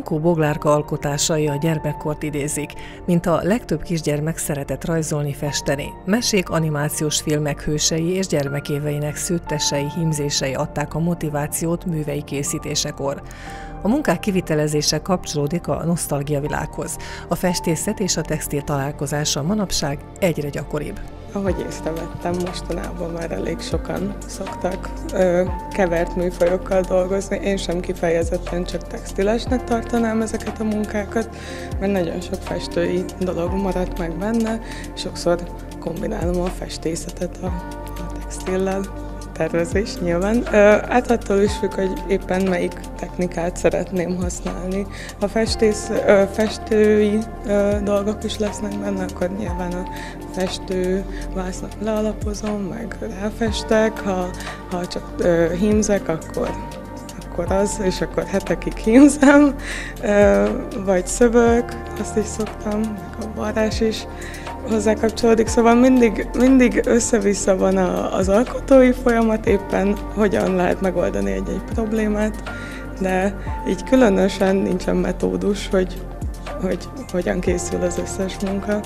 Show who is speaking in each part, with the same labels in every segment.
Speaker 1: Ildikó Boglárka alkotásai a gyermekkort idézik, mint a legtöbb kisgyermek szeretett rajzolni, festeni. Mesék, animációs filmek hősei és gyermekéveinek szőttesei, hímzései adták a motivációt művei készítésekor. A munkák kivitelezése kapcsolódik a nosztalgia világhoz. A festészet és a textil találkozása manapság egyre gyakoribb.
Speaker 2: Ahogy észrevettem, mostanában már elég sokan szoktak kevert műfajokkal dolgozni. Én sem kifejezetten csak textilesnek tartanám ezeket a munkákat, mert nagyon sok festői dolog maradt meg benne. Sokszor kombinálom a festészetet a textillel. Tervezés nyilván. Attól is függ, hogy éppen melyik technikát szeretném használni. Ha festői dolgok is lesznek benne, akkor nyilván a festővásznak lealapozom, meg ráfestek. Ha csak hímzek, akkor az, és akkor hetekig hímzem, vagy szövök, azt is szoktam, meg a varrás is hozzá kapcsolódik, szóval mindig össze-vissza van az alkotói folyamat, éppen hogyan lehet megoldani egy problémát, de így különösen nincsen metódus, hogy hogyan készül az összes munka.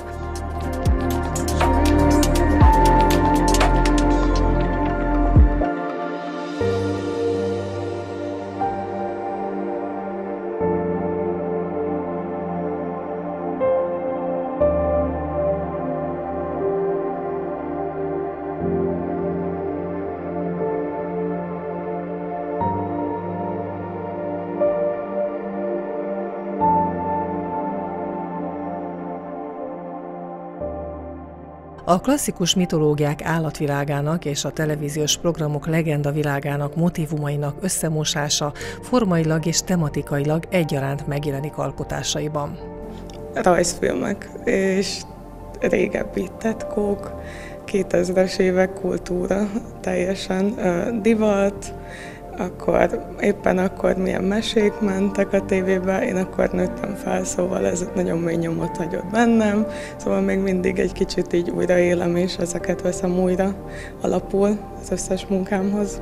Speaker 1: A klasszikus mitológiák állatvilágának és a televíziós programok legendavilágának motívumainak összemosása formailag és tematikailag egyaránt megjelenik alkotásaiban.
Speaker 2: Rajzfilmek és régebbi tetkók, 2000-es évek kultúra, teljesen divat, éppen akkor milyen mesék mentek a tévébe, én akkor nőttem fel, szóval ez nagyon mély nyomot hagyott bennem, szóval még mindig egy kicsit így újraélem, és ezeket veszem újra alapul az összes munkámhoz.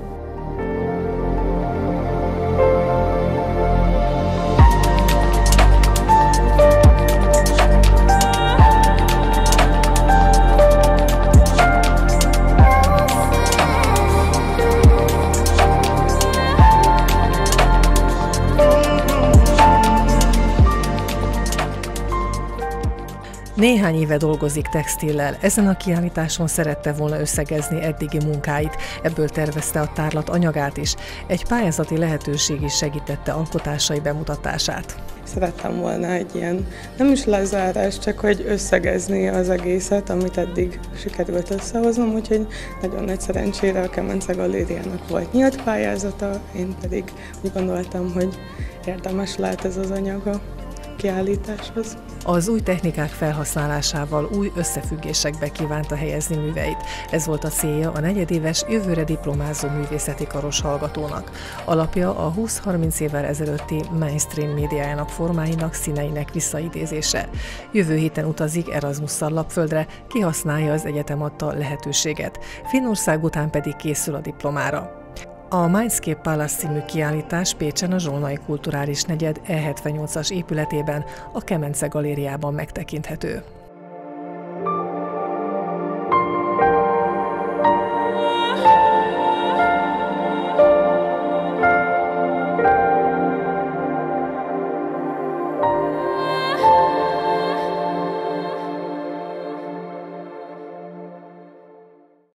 Speaker 1: Néhány éve dolgozik textillel. Ezen a kiállításon szerette volna összegezni eddigi munkáit, ebből tervezte a tárlat anyagát is. Egy pályázati lehetőség is segítette alkotásai bemutatását.
Speaker 2: Szerettem volna egy ilyen, nem is lezárás, csak hogy összegezni az egészet, amit eddig sikerült összehoznom, úgyhogy nagyon nagy szerencsére a Kemence Galériának volt nyílt pályázata, én pedig úgy gondoltam, hogy érdemes lehet ez az anyag a kiállításhoz.
Speaker 1: Az új technikák felhasználásával új összefüggésekbe kívánta helyezni műveit. Ez volt a célja a negyedéves, jövőre diplomázó művészeti karos hallgatónak. Alapja a 20-30 évvel ezelőtti mainstream médiájának formáinak, színeinek visszaidézése. Jövő héten utazik Erasmusszal Lapföldre, kihasználja az egyetem adta lehetőséget. Finnország után pedig készül a diplomára. A Mindscape Palace című kiállítás Pécsen a Zsolnai Kulturális Negyed E78-as épületében, a Kemence Galériában megtekinthető.